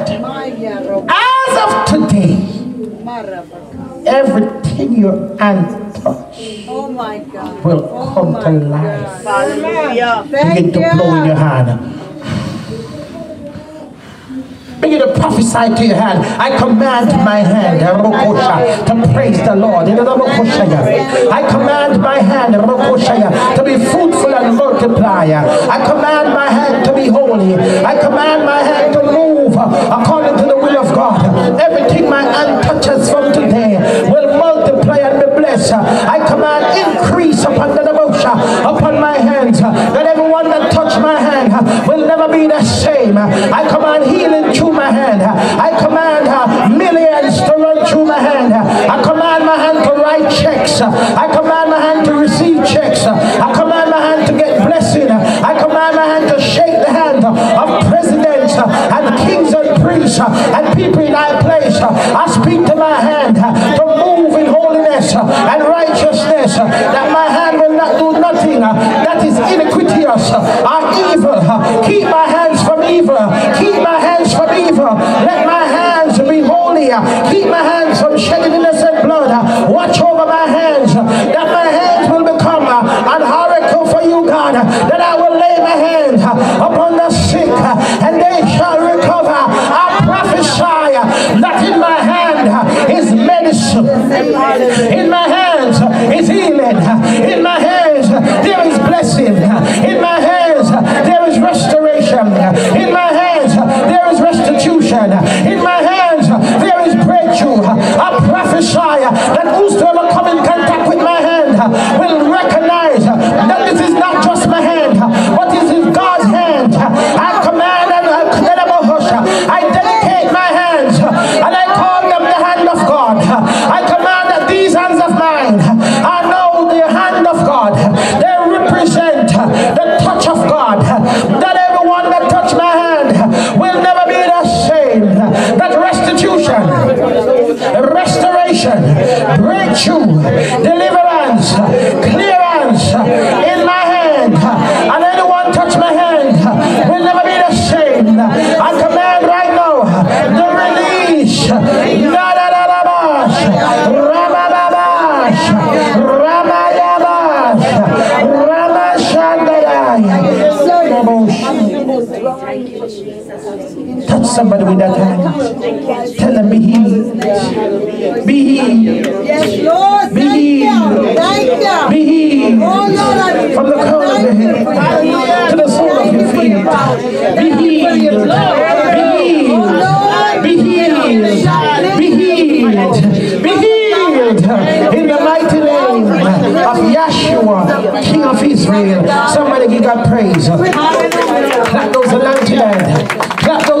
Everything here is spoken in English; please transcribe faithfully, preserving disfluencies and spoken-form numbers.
As of today, everything your hand touch oh my God. will oh come to life. Begin to blow in your hand. Begin to prophesy to your hand. I command my hand to praise the Lord. I command my hand to be fruitful and multiply. I command my hand to be holy. I command my hand to move according to the will of God. Everything my hand touches from today will multiply and be blessed. I command increase upon the devotion upon my hands. That everyone that touch my hand will never be the same. I command healing through my hand. I command uh, millions to run through my hand. I command my hand to write checks. I command my hand to receive checks. I command my hand to get blessing. I command my hand to shake the hand of presidents and kings and priests and people in high place. I speak to my hand to move in holiness and righteousness, that my hand will not do nothing that is iniquitous or evil. Keep my hands from evil. Keep my hands from evil. Let my hands be holy. Keep my hands from shedding innocent blood. Watch over my hands, that my hands will become an oracle for you, God. That I will lay my hands upon the sick and they shall recover. I prophesy that in my hand is medicine. In my hands is healing. In my hands there is blessing. In my hands there is restoration. In my hands there is restitution. In my hands there is breakthrough. I prophesy that whosoever come in contact with my hand will recognize that this is not just my hand, but this is God's hand. I command and I dedicate my hands and I call them the hand of God. I command that these hands of mine are now the hand of God. They represent the touch of God. That everyone that touch my hand will never be the same. That restitution, restoration, breakthrough, deliverance, clearance in my hand, and anyone touch my hand will never be the same. I command right now the release. Touch somebody with that hand. Tell them, be healed. Be healed. Be healed. Be healed. From the crown of your head to the sole of your feet. Be healed. Be healed. Be healed. Be healed. Be healed. In the mighty name of Yeshua, King of Israel. Somebody give God praise. Clap those anointed hands. Clap those